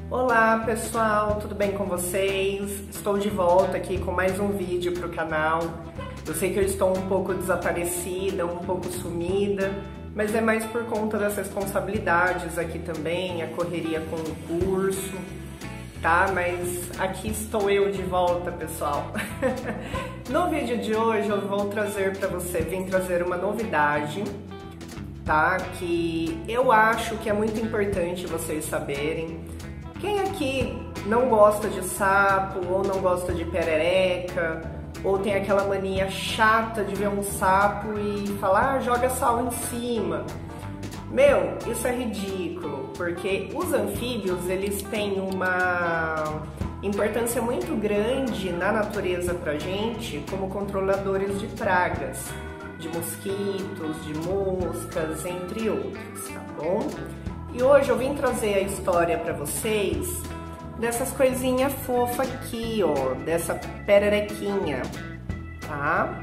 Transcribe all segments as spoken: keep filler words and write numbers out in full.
Olá pessoal, tudo bem com vocês? Estou de volta aqui com mais um vídeo para o canal. Eu sei que eu estou um pouco desaparecida, um pouco sumida, mas é mais por conta das responsabilidades aqui também, a correria com o curso, tá? Mas aqui estou eu de volta, pessoal. No vídeo de hoje eu vou trazer para você, vim trazer uma novidade, tá? Que eu acho que é muito importante vocês saberem. Quem aqui não gosta de sapo, ou não gosta de perereca, ou tem aquela mania chata de ver um sapo e falar, ah, joga sal em cima? Meu, isso é ridículo, porque os anfíbios, eles têm uma importância muito grande na natureza pra gente como controladores de pragas, de mosquitos, de moscas, entre outros, tá bom? E hoje eu vim trazer a história para vocês dessas coisinhas fofas aqui, ó, dessa pererequinha, tá?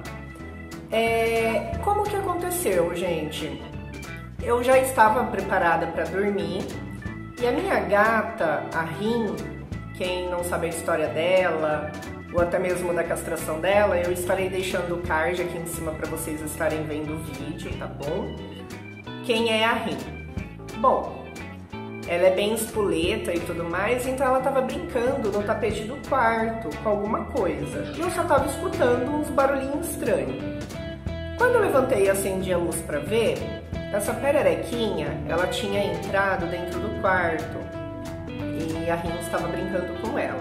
É, como que aconteceu, gente? Eu já estava preparada para dormir e a minha gata, a Rim, quem não sabe a história dela, ou até mesmo da castração dela, eu estarei deixando o card aqui em cima para vocês estarem vendo o vídeo, tá bom? Quem é a Rim? Bom, ela é bem espoleta e tudo mais, então ela estava brincando no tapete do quarto com alguma coisa. E eu só estava escutando uns barulhinhos estranhos. Quando eu levantei e acendi a luz para ver, essa pererequinha, ela tinha entrado dentro do quarto e a Rim estava brincando com ela.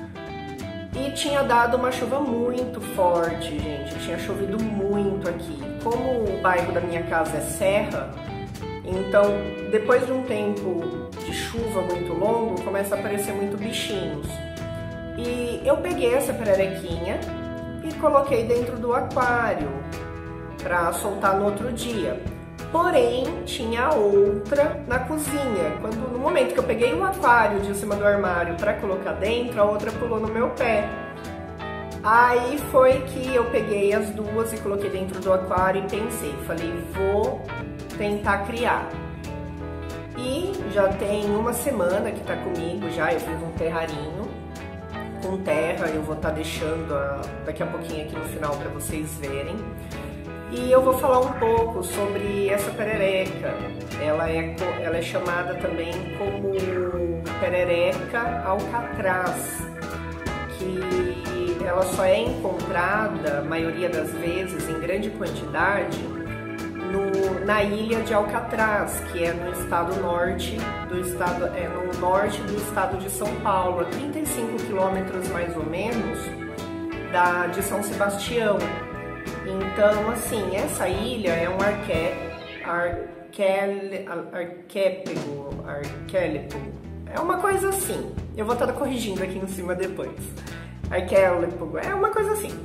E tinha dado uma chuva muito forte, gente, tinha chovido muito aqui. Como o bairro da minha casa é serra, então, depois de um tempo de chuva muito longo, começa a aparecer muito bichinhos. E eu peguei essa pererequinha e coloquei dentro do aquário para soltar no outro dia. Porém, tinha outra na cozinha. Quando, no momento que eu peguei o aquário de cima do armário para colocar dentro, a outra pulou no meu pé. Aí foi que eu peguei as duas e coloquei dentro do aquário e pensei, falei, vou tentar criar. E já tem uma semana que tá comigo já, eu fiz um terrarinho com terra, eu vou estar tá deixando a, daqui a pouquinho aqui no final para vocês verem. E eu vou falar um pouco sobre essa perereca. Ela é, ela é chamada também como perereca alcatraz, que ela só é encontrada, a maioria das vezes, em grande quantidade, No, na ilha de Alcatraz, que é no estado norte do estado, é no norte do estado de São Paulo, a trinta e cinco quilômetros mais ou menos da de São Sebastião. Então, assim, essa ilha é um arqué, arqué, arquépego, arquélipo, é uma coisa assim. Eu vou estar corrigindo aqui em cima depois. Arquélipo, é uma coisa assim.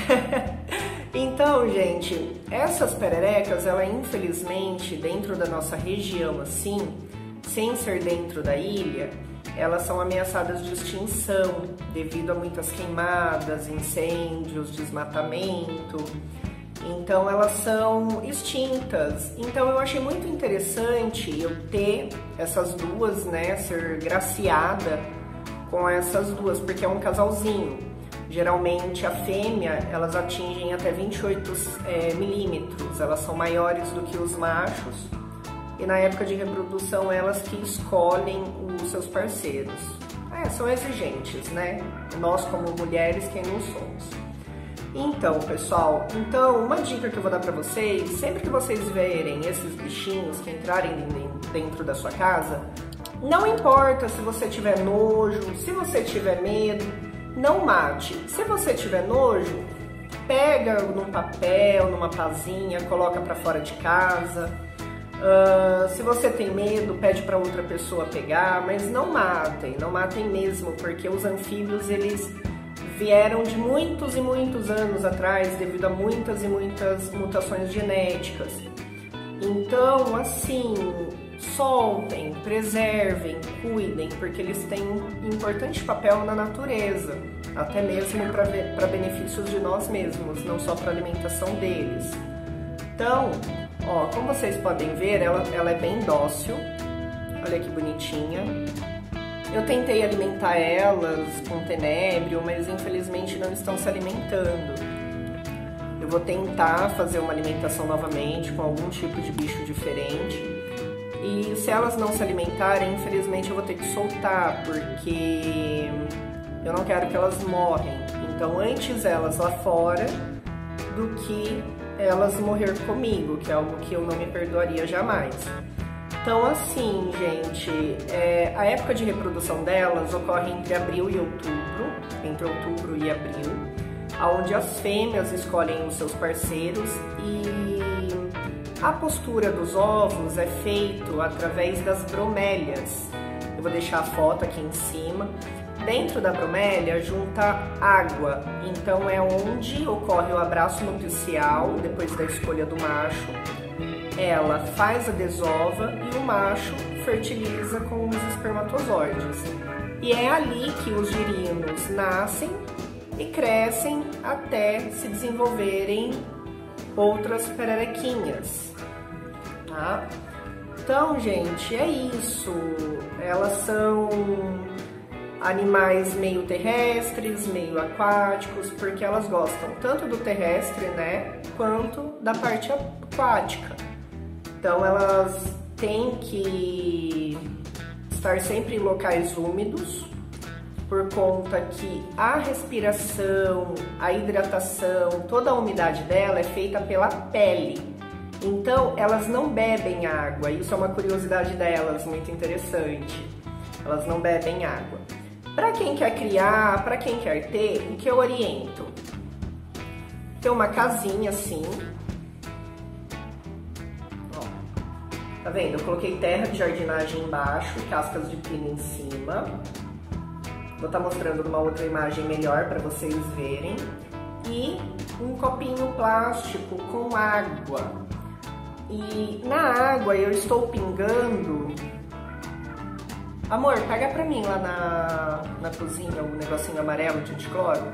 Então, gente, essas pererecas, ela infelizmente, dentro da nossa região assim, sem ser dentro da ilha, elas são ameaçadas de extinção devido a muitas queimadas, incêndios, desmatamento. Então, elas são extintas. Então, eu achei muito interessante eu ter essas duas, né, ser graciada com essas duas, porque é um casalzinho. Geralmente a fêmea, elas atingem até vinte e oito é, milímetros, elas são maiores do que os machos e na época de reprodução elas que escolhem os seus parceiros. É, são exigentes, né? Nós como mulheres, quem não somos. Então, pessoal, então uma dica que eu vou dar pra vocês, sempre que vocês verem esses bichinhos que entrarem dentro da sua casa, não importa se você tiver nojo, se você tiver medo, não mate. Se você tiver nojo, pega num papel, numa pazinha, coloca para fora de casa. Uh, se você tem medo, pede para outra pessoa pegar, mas não matem, não matem mesmo, porque os anfíbios, eles vieram de muitos e muitos anos atrás devido a muitas e muitas mutações genéticas. Então, assim, soltem, preservem, cuidem, porque eles têm um importante papel na natureza, até mesmo para benefícios de nós mesmos, não só para alimentação deles. Então, ó, como vocês podem ver, ela, ela é bem dócil, olha que bonitinha. Eu tentei alimentar elas com tenebrio, mas infelizmente não estão se alimentando. Eu vou tentar fazer uma alimentação novamente com algum tipo de bicho diferente. E se elas não se alimentarem, infelizmente eu vou ter que soltar, porque eu não quero que elas morrem. Então antes elas lá fora do que elas morrer comigo, que é algo que eu não me perdoaria jamais. Então assim, gente, é, a época de reprodução delas ocorre entre abril e outubro, entre outubro e abril, onde as fêmeas escolhem os seus parceiros e a postura dos ovos é feito através das bromélias. Eu vou deixar a foto aqui em cima. Dentro da bromélia junta água, então é onde ocorre o abraço nupcial depois da escolha do macho. Ela faz a desova e o macho fertiliza com os espermatozoides. E é ali que os girinos nascem e crescem até se desenvolverem outras pererequinhas, tá? Então, gente, é isso. Elas são animais meio terrestres, meio aquáticos, porque elas gostam tanto do terrestre, né, quanto da parte aquática. Então elas têm que estar sempre em locais úmidos, por conta que a respiração, a hidratação, toda a umidade dela é feita pela pele. Então elas não bebem água, isso é uma curiosidade delas, muito interessante. Elas não bebem água. Para quem quer criar, para quem quer ter, o que eu oriento? Ter uma casinha assim. Ó, tá vendo? Eu coloquei terra de jardinagem embaixo, cascas de pino em cima. Vou estar mostrando numa outra imagem melhor para vocês verem. E um copinho plástico com água. E na água eu estou pingando... Amor, pega pra mim lá na, na cozinha o negocinho amarelo de anticloro.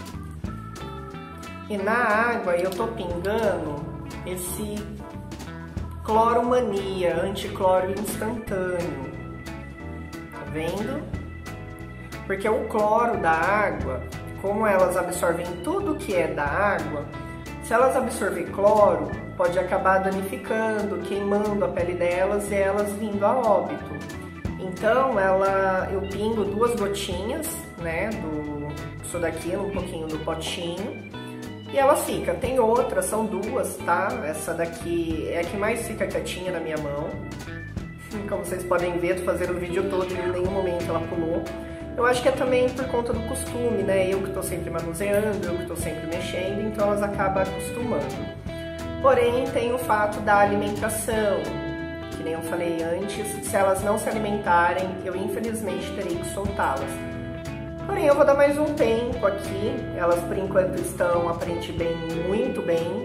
E na água eu tô pingando esse Cloro Mania, anticloro instantâneo. Tá vendo? Porque o cloro da água, como elas absorvem tudo que é da água, se elas absorver cloro, pode acabar danificando, queimando a pele delas e elas vindo a óbito. Então, ela, eu pingo duas gotinhas, né, do, isso daqui, um pouquinho do potinho, e ela fica. Tem outras, são duas, tá? Essa daqui é a que mais fica quietinha na minha mão. Como vocês podem ver, tô fazendo o vídeo todo e em nenhum momento ela pulou. Eu acho que é também por conta do costume, né? Eu que tô sempre manuseando, eu que tô sempre mexendo, então elas acabam acostumando. Porém, tem o fato da alimentação. Que nem eu falei antes, se elas não se alimentarem, eu infelizmente terei que soltá-las. Porém, eu vou dar mais um tempo aqui. Elas, por enquanto, estão aparentemente bem, muito bem.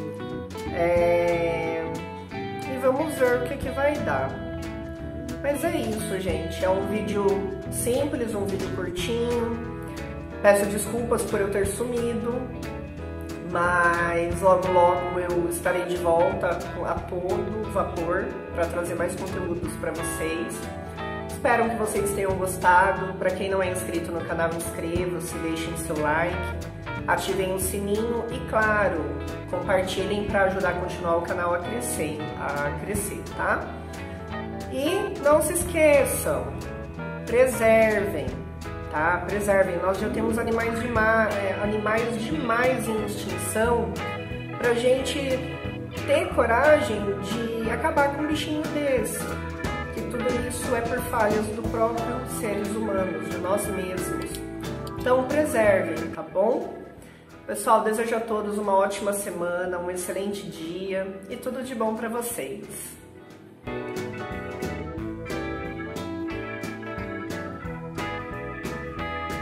É... E vamos ver o que, que vai dar. Mas é isso, gente. É um vídeo simples, um vídeo curtinho. Peço desculpas por eu ter sumido. Mas logo logo eu estarei de volta a todo vapor para trazer mais conteúdos para vocês. Espero que vocês tenham gostado. Para quem não é inscrito no canal, inscrevam-se, deixem seu like, ativem o sininho e, claro, compartilhem para ajudar a continuar o canal a crescer, a crescer, tá? E não se esqueçam, preservem. Tá? Preservem, nós já temos animais, de ma... é, animais demais em extinção pra gente ter coragem de acabar com um bichinho desse. E tudo isso é por falhas do próprio seres humanos, de nós mesmos. Então preservem, tá bom? Pessoal, desejo a todos uma ótima semana, um excelente dia e tudo de bom pra vocês.